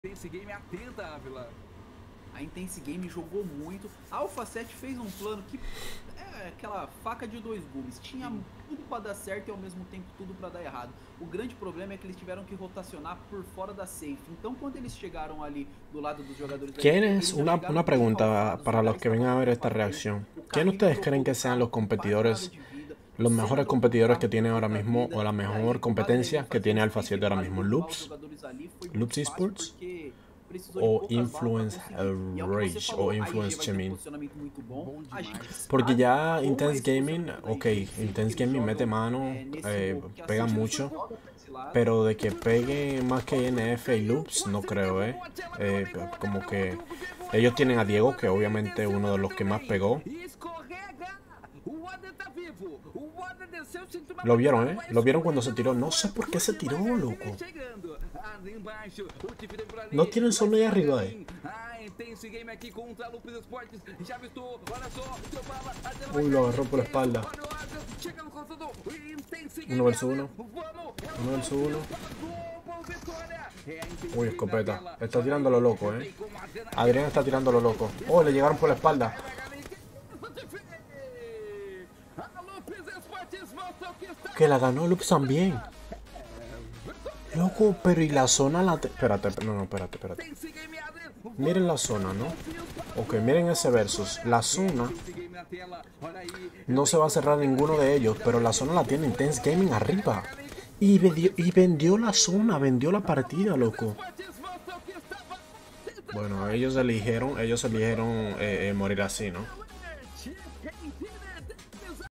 Esse game atenta, Ávila. A Intense Game jogou muito. A Alpha 7 fez um plano que é aquela faca de dois gumes. Tinha tudo para dar certo e ao mesmo tempo tudo para dar errado. O grande problema é que eles tiveram que rotacionar por fora da safe. Então quando eles chegaram ali do lado dos jogadores da ¿Quién NiP, es? eles já Una chegaram bem pregunta calfados. O para los lugar que estava vengan a ver todo esta para frente. reacción. O ¿Quién Camille ustedes dropou creen o que sean los carro com quase nada competidores, de vida. O los Senna mejores dropou o competidores que carro com tiene ahora pouca mismo, vida. o la E aí mejor o Wagner competencia que fazer tiene o Alpha split 7 ahora lá e mismo? derrubar os ¿Loops? jogadores ali foi muito ¿Loops fácil Esports? porque precisou de ¿O poucas balas para Influence conseguir. E é o que você Rage? ¿O falou, a IG Influence vai ter um Chemin? posicionamento muito bom. A gente Porque sabe ya como é Intense esse Gaming, posicionamento da ok, IG sempre que Intense eles Gaming mete jogam mano, nesse morro, que a pega City mucho, joga pra esse lado. pero de que pegue más que NF y Loops, no creo, como que ellos tienen a Diego, que obviamente es uno de los que más pegó. Escorrega. O Wander tá vivo. O Wander desceu, sentiu uma Lo vieron, pancada, vai lo vieron cuando escorrendo se tiró. no No sé por qué se tiró, vai loco. chegando. Ali embaixo, o Tiff por ali. No tienen solo ahí arriba, Intense Game aqui contra Lupus Esportes. Já avistou, olha só, deu bala. Uy, lo agarró por la espalda. Olha o Wander, chega no calçador. Intense Game. Uno versus uno. Vamos. Uno versus uno. Gol, vitória. Uy, escopeta. Está tirando lo loco, Adrián está tirando lo loco. Oh, le llegaron por la espalda. Que la ganó Loops también. Loco, pero y la zona la... Espérate, no, espérate. Miren la zona, ¿no? Ok, miren ese versus. La zona no se va a cerrar ninguno de ellos, pero la zona la tiene Intense Gaming arriba. Y vendió la zona, vendió la partida, loco. Bueno, ellos eligieron morir así, ¿no?